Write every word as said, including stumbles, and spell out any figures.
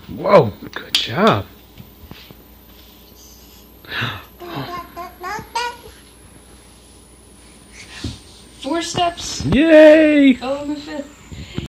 Whoa, good job. Four steps. Yay! Oh, I'm a fifth.